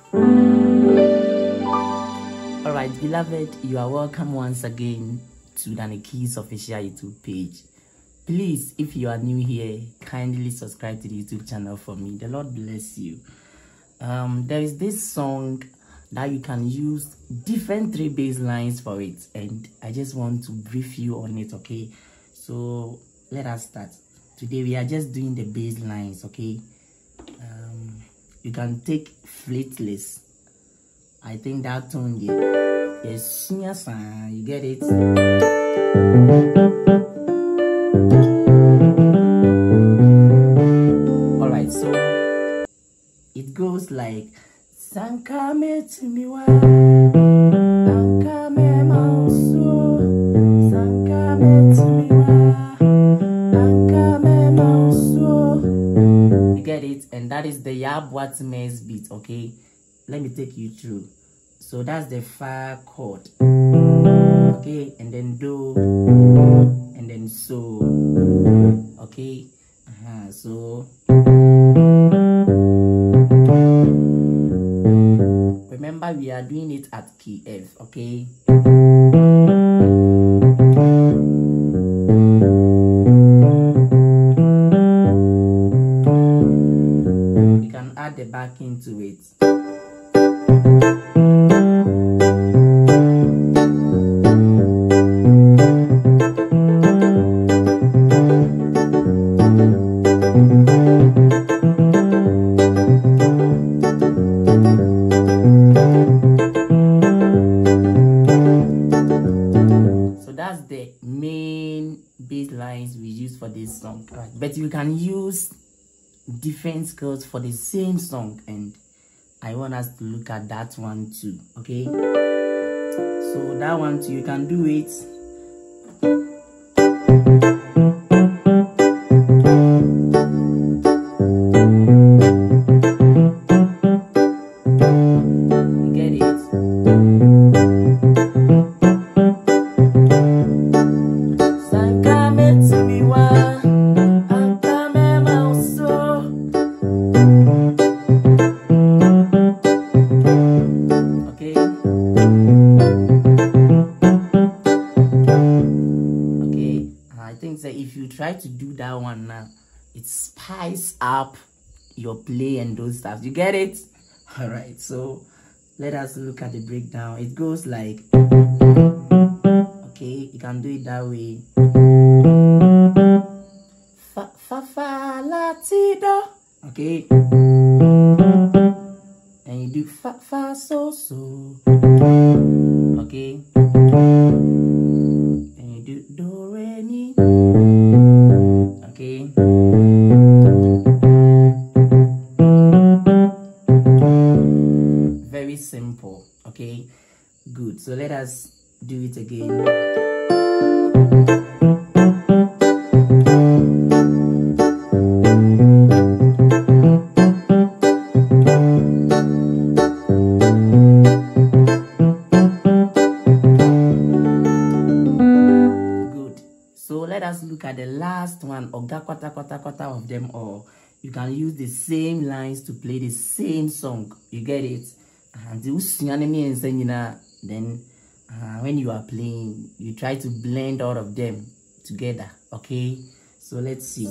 Alright, beloved, you are welcome once again to Danny Keys official YouTube page. Please, if you are new here, kindly subscribe to the YouTube channel for me. The Lord bless you. There is this song that you can use different 3 bass lines for it, and I just want to brief you on it, okay? So let us start. Today we are just doing the bass lines, okay? You can take fretless. I think that tone there. Yes, yes, you get it. Alright, so it goes like Sankame Timiwa, Ankame Mauso, Sankame Timiwa, Ankame Mauso. You get it? And that is the Yabwatimes beat, okay? Let me take you through. So that's the fa chord, okay, and then do, and then so, okay. So remember we are doing it at key F, okay. We can add the backing to it. The main bass lines we use for this song, right? But you can use different scales for the same song, and I want us to look at that one too, okay? So that one too, you can do it. If you try to do that one now, it spice up your play and those stuff. You get it? All right, so let us look at the breakdown. It goes like, okay, you can do it that way. Fa fa fa la ti do, okay, and you do fa fa so so, okay, and you do do re mi. Okay. Very simple. Okay. Good. So let us do it again. Let us look at the last one of that quarter of them all. You can use the same lines to play the same song. You get it? And then when you are playing, you try to blend all of them together. Okay? So let's see.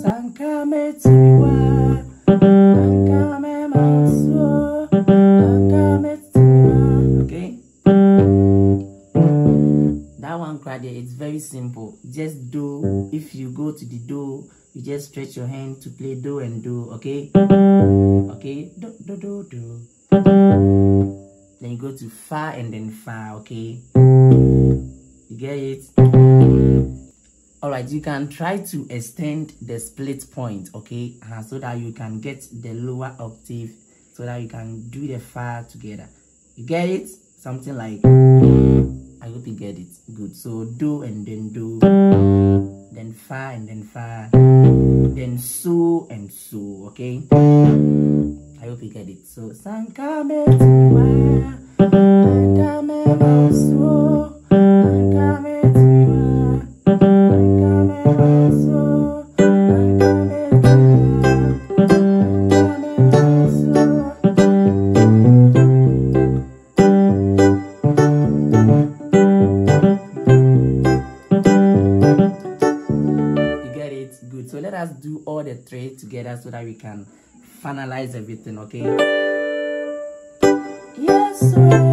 Okay? That one cry there, it's very simple. Just do. If you go to the do, you just stretch your hand to play do and do, okay? Okay, do do do do. Then you go to fa and then fa, okay? You get it? Alright, you can try to extend the split point, okay? So that you can get the lower octave, so that you can do the fa together. You get it? Something like, I hope you get it. Good. So do and then do, then fa and then fa, then so and so, okay? I hope you get it. So Sankame Tiwa, Ankame Mauso, Ankame Tiwa, Ankame Mauso, Ankame Tiwa, Ankame Mauso. the three together so that we can finalize everything, okay? Yes,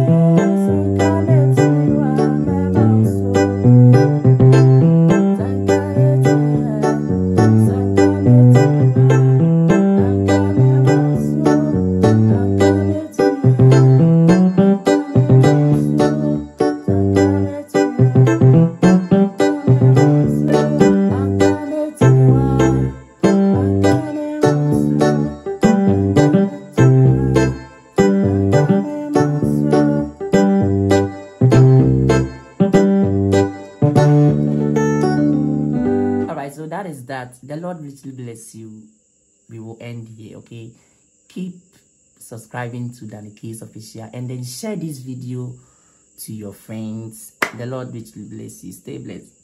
so that is that. The Lord richly bless you. We will end here, okay? Keep subscribing to Danny Keys Official and then share this video to your friends. The Lord richly bless you. Stay blessed.